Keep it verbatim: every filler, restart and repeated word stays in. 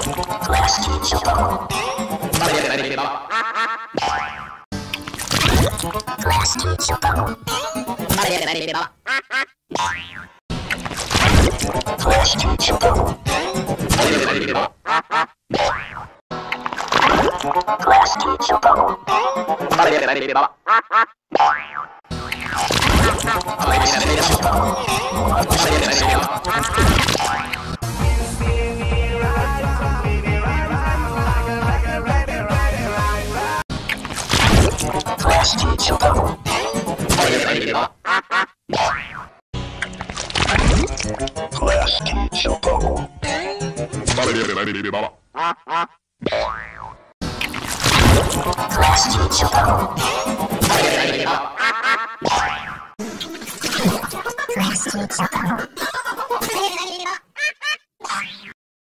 Class teacher Bubble. Class teacher Bubble. Class teacher Bubble. Class teacher Bubble. Class teacher Bubble. Class teacher Bubble. Class teacher Bubble. Class teacher Bubble.